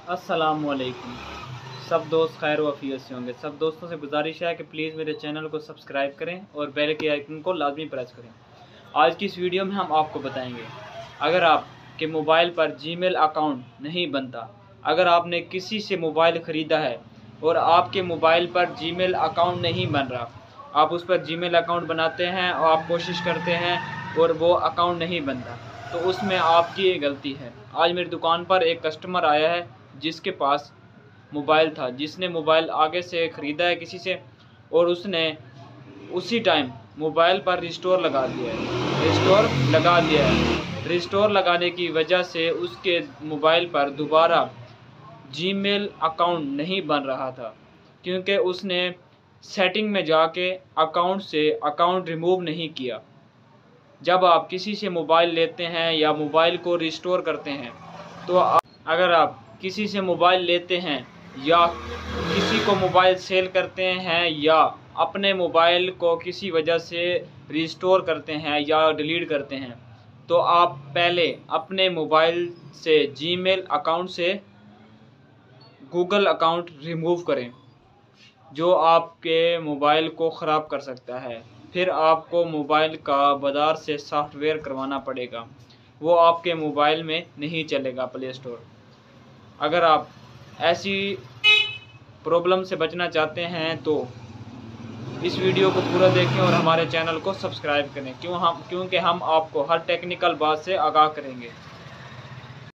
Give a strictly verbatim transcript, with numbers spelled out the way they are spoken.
अस्सलामुअलैकुम। सब दोस्त खैर वफ़ियत से होंगे। सब दोस्तों से गुजारिश है कि प्लीज़ मेरे चैनल को सब्सक्राइब करें और बेल के आइकन को लाजमी प्रेस करें। आज की इस वीडियो में हम आपको बताएंगे, अगर आपके मोबाइल पर जीमेल अकाउंट नहीं बनता, अगर आपने किसी से मोबाइल ख़रीदा है और आपके मोबाइल पर जीमेल अकाउंट नहीं बन रहा, आप उस पर जीमेल अकाउंट बनाते हैं और आप कोशिश करते हैं और वो अकाउंट नहीं बनता, तो उसमें आपकी गलती है। आज मेरी दुकान पर एक कस्टमर आया है जिसके पास मोबाइल था, जिसने मोबाइल आगे से ख़रीदा है किसी से और उसने उसी टाइम मोबाइल पर रिस्टोर लगा दिया है रिस्टोर लगा दिया है रिस्टोर लगाने की वजह से उसके मोबाइल पर दोबारा जीमेल अकाउंट नहीं बन रहा था, क्योंकि उसने सेटिंग में जाके अकाउंट से अकाउंट रिमूव नहीं किया। जब आप किसी से मोबाइल लेते हैं या मोबाइल को रिस्टोर करते हैं, तो आप, अगर आप किसी से मोबाइल लेते हैं या किसी को मोबाइल सेल करते हैं या अपने मोबाइल को किसी वजह से रिस्टोर करते हैं या डिलीट करते हैं, तो आप पहले अपने मोबाइल से जीमेल अकाउंट से गूगल अकाउंट रिमूव करें, जो आपके मोबाइल को ख़राब कर सकता है। फिर आपको मोबाइल का बाज़ार से सॉफ्टवेयर करवाना पड़ेगा, वो आपके मोबाइल में नहीं चलेगा प्ले स्टोर। अगर आप ऐसी प्रॉब्लम से बचना चाहते हैं तो इस वीडियो को पूरा देखें और हमारे चैनल को सब्सक्राइब करें, क्यों हम क्योंकि हम आपको हर टेक्निकल बात से आगाह करेंगे।